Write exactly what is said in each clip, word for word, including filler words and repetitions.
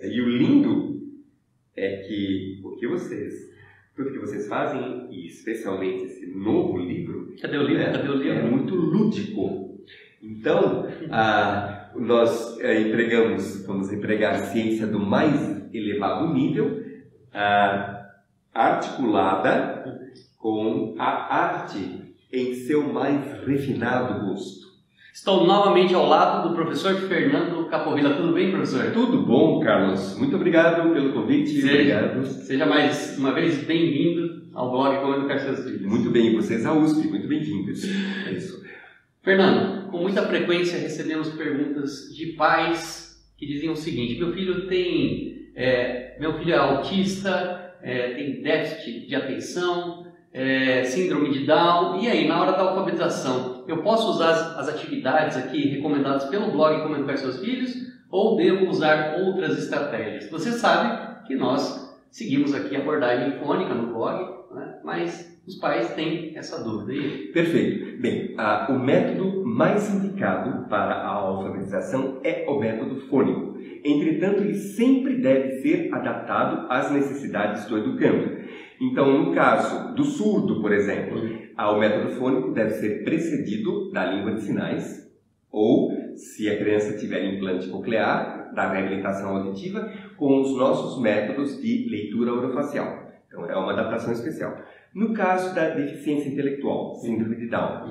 E o lindo é que o que vocês, tudo que vocês fazem, e especialmente esse novo livro, Cadê o livro? É, Cadê o livro? é muito lúdico. Então, ah, nós é, empregamos, vamos empregar ciência do mais elevado nível, ah, articulada com a arte em seu mais refinado gosto. Estou novamente ao lado do professor Fernando Capovilla. Tudo bem, professor? Tudo bom, Carlos. Muito obrigado pelo convite. Seja, obrigado. Seja mais uma vez bem-vindo ao blog Como Educar Seus Filhos. Muito bem, e vocês à U S P, muito bem-vindos. É isso. Fernando, com muita frequência recebemos perguntas de pais que diziam o seguinte: meu filho tem, é, meu filho é autista, é, tem déficit de atenção, é, síndrome de Down, e aí, na hora da alfabetização, eu posso usar as, as atividades aqui recomendadas pelo blog Como Educar Seus Filhos ou devo usar outras estratégias? Você sabe que nós seguimos aqui a abordagem fônica no blog, né? Mas os pais têm essa dúvida. E... Perfeito. Bem, ah, o método mais indicado para a alfabetização é o método fônico. Entretanto, ele sempre deve ser adaptado às necessidades do educando. Então, no caso do surdo, por exemplo, o método fônico deve ser precedido da língua de sinais, ou, se a criança tiver implante coclear, da reabilitação auditiva, com os nossos métodos de leitura orofacial. Então, é uma adaptação especial. No caso da deficiência intelectual, síndrome de Down,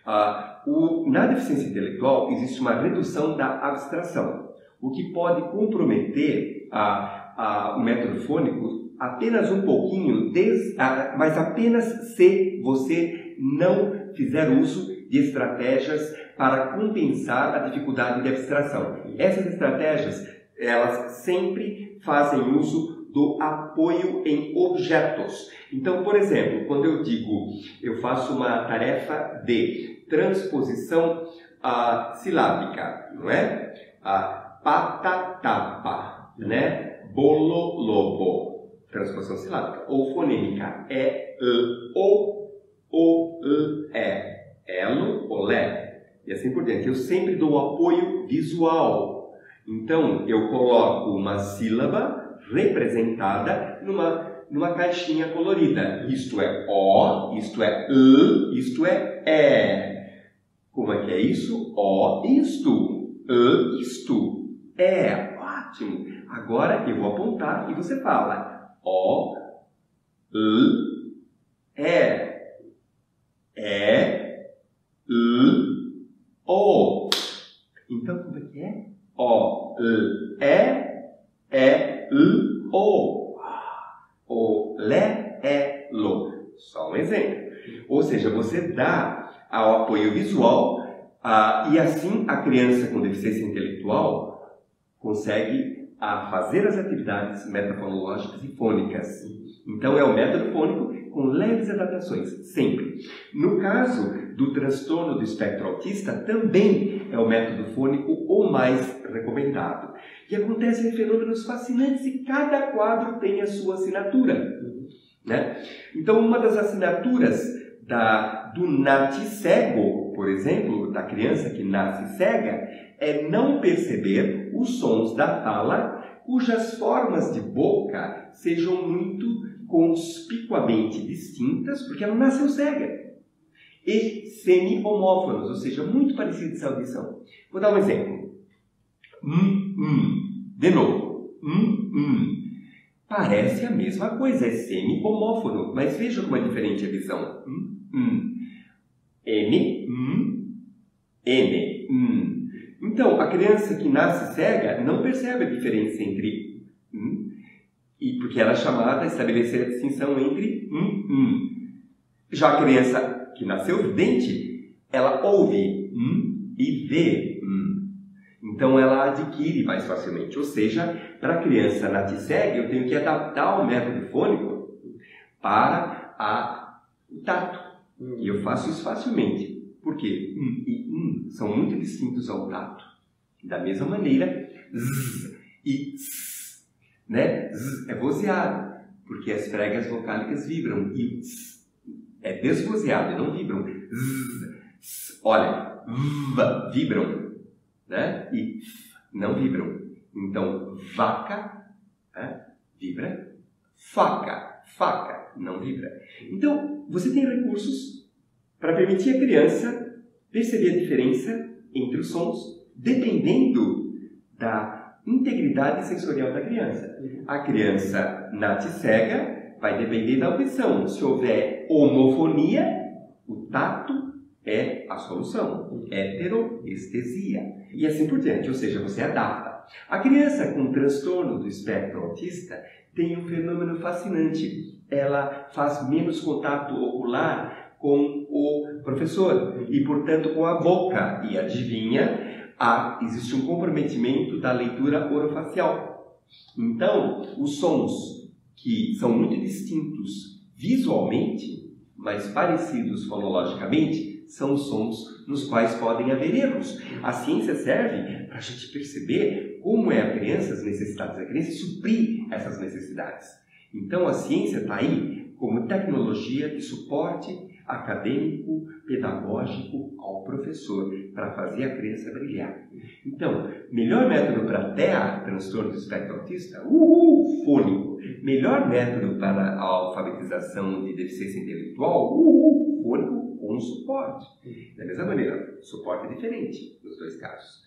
uh, o, na deficiência intelectual existe uma redução da abstração, o que pode comprometer uh, uh, o método fônico apenas um pouquinho, des, uh, mas apenas se você não fizer uso de estratégias para compensar a dificuldade de abstração. Essas estratégias, elas sempre fazem uso do apoio em objetos. Então, por exemplo, quando eu digo, eu faço uma tarefa de transposição uh, silábica, não é? Uh, Patatapa, né? Bololobo, transposição silábica. Ou fonêmica, é, e, o, o, e, é, elo, olé, e assim por diante. Eu sempre dou apoio visual. Então, eu coloco uma sílaba representada numa, numa caixinha colorida. Isto é O, isto é I, isto é É. Como é que é isso? O, isto. I, isto. É. Ótimo. Agora eu vou apontar e você fala O, I, É. É, I, O. Então, como é que é? O, I, É, É, I, O. O, Lé, É, Lo. Só um exemplo. Ou seja, você dá ao apoio visual ah, e assim a criança com deficiência intelectual consegue ah, fazer as atividades metafonológicas e fônicas. Então é o método fônico com leves adaptações, sempre. No caso do transtorno do espectro autista, também é o método fônico o mais recomendado. E acontecem fenômenos fascinantes e cada quadro tem a sua assinatura, né? Então, uma das assinaturas da, do naticego, por exemplo, da criança que nasce cega, é não perceber os sons da fala cujas formas de boca sejam muito conspicuamente distintas, porque ela nasceu cega. E semi-homófonos, ou seja, muito parecidos à audição. Vou dar um exemplo. Hum, hum. De novo. Hum, hum. Parece a mesma coisa, é semi-homófono, mas veja como é diferente a visão. Hum, hum. M, hum, N, hum. Então, a criança que nasce cega não percebe a diferença entre hum, e porque ela é chamada a estabelecer a distinção entre hum, hum. Já a criança que nasceu vidente, ela ouve hum, e vê hum. Então ela adquire mais facilmente. Ou seja, para a criança naticega, eu tenho que adaptar o método fônico para a, o tato. Hum. E eu faço isso facilmente. Por quê? Hum e hum são muito distintos ao tato. Da mesma maneira, z e s, né? Z é vozeado, porque as pregas vocálicas vibram. E s é desvozeado, não vibram. Z, s, olha, v, vibram, né? E f, não vibram. Então, vaca, vibra. Faca, faca, não vibra. Então, você tem recursos para permitir à criança perceber a diferença entre os sons, dependendo da integridade sensorial da criança. A criança nasce cega, vai depender da audição. Se houver homofonia, o tato é a solução. Heteroestesia. E assim por diante, ou seja, você adapta. A criança com transtorno do espectro autista tem um fenômeno fascinante. Ela faz menos contato ocular com o professor e, portanto, com a boca. E adivinha, há, existe um comprometimento da leitura orofacial. Então, os sons que são muito distintos visualmente, mas parecidos fonologicamente, são os sons nos quais podem haver erros. A ciência serve para a gente perceber como é a criança, as necessidades da criança e suprir essas necessidades. Então a ciência está aí como tecnologia de suporte acadêmico, pedagógico ao professor, para fazer a criança brilhar. Então, melhor método para T E A, transtorno do espectro autista, uhul, fônico. Melhor método para a alfabetização de deficiência intelectual, uhul, fônico com suporte. Da mesma maneira, o suporte é diferente nos dois casos.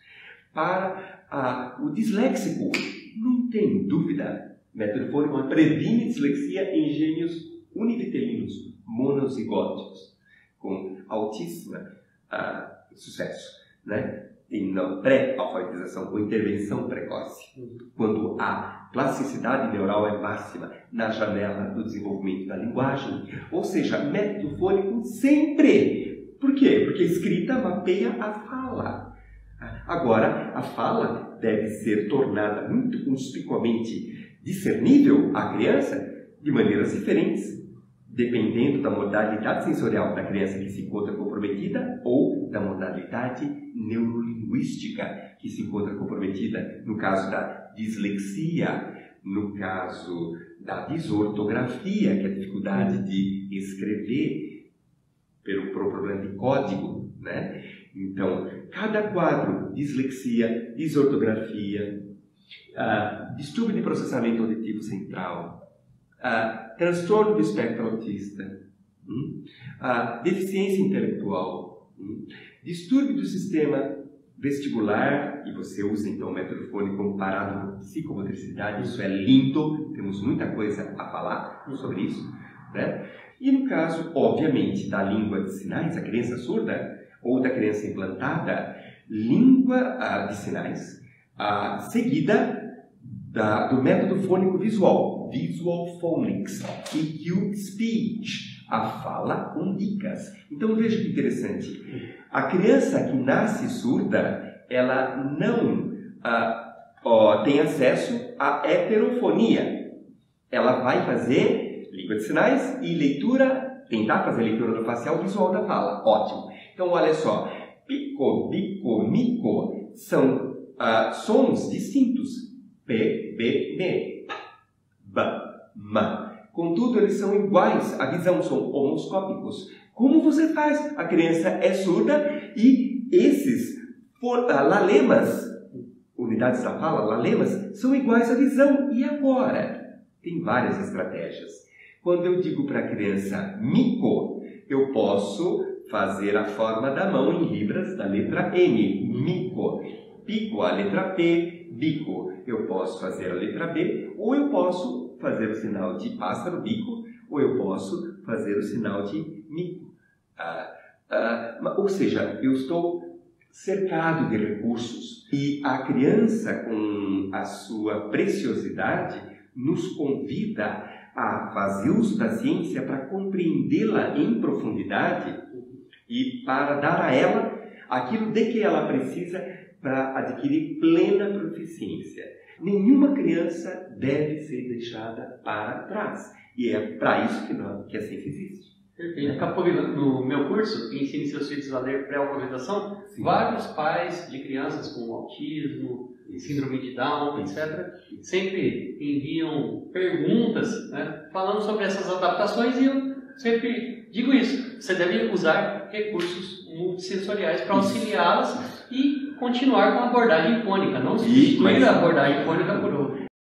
Para a, o disléxico, não tem dúvida, método fônico previne dislexia em gênios univitelinos, monozigóticos, com altíssimo uh, sucesso, né? E na pré-alfabetização, com intervenção precoce, quando a plasticidade neural é máxima na janela do desenvolvimento da linguagem. Ou seja, método fônico sempre. Por quê? Porque a escrita mapeia a fala. Agora, a fala deve ser tornada muito conspicuamente discernível à criança de maneiras diferentes, dependendo da modalidade sensorial da criança que se encontra comprometida ou da modalidade neurolinguística que se encontra comprometida, no caso da dislexia, no caso da desortografia, que é a dificuldade de escrever pelo problema de código, né? Então, cada quadro, dislexia, desortografia, uh, distúrbio de processamento auditivo central, Uh, transtorno do espectro autista, hum? uh, deficiência intelectual, hum? distúrbio do sistema vestibular, e você usa então o método fônico comparado com psicomotricidade, isso é lindo, temos muita coisa a falar sobre isso, né? E no caso, obviamente, da língua de sinais, a criança surda ou da criança implantada, língua uh, de sinais, uh, seguida da, do método fônico visual, Visual Phonics, E Q Speech, a fala com dicas. Então veja que interessante, a criança que nasce surda, ela não ah, ó, tem acesso à heterofonia. Ela vai fazer língua de sinais e leitura, tentar fazer leitura orofacial visual da fala. Ótimo. Então olha só, pico, bico, mico são ah, sons distintos. P, B, M. Ba, ma. Contudo, eles são iguais, a visão são homoscópicos. Como você faz? A criança é surda e esses for, uh, lalemas, unidades da fala, lalemas, são iguais à visão. E agora? Tem várias estratégias. Quando eu digo para a criança mico, eu posso fazer a forma da mão em libras da letra M, mico. Pico, a letra P, bico. Eu posso fazer a letra B, ou eu posso fazer o sinal de pássaro, bico, ou eu posso fazer o sinal de mico. Ah, ah, ou seja, eu estou cercado de recursos e a criança, com a sua preciosidade, nos convida a fazer uso da ciência para compreendê-la em profundidade e para dar a ela aquilo de que ela precisa para adquirir plena proficiência. Nenhuma criança deve ser deixada para trás. E é para isso que, nós, que a ciência existe. Perfeito. Daqui a pouco, no meu curso, que ensina seus filhos a ler pré-alfabetização, vários pais de crianças com autismo, síndrome de Down, etcétera, sempre enviam perguntas, né, falando sobre essas adaptações, e eu sempre digo isso. Você deve usar recursos multissensoriais para auxiliá-las e continuar com a abordagem fônica, não substituir a abordagem fônica por outra.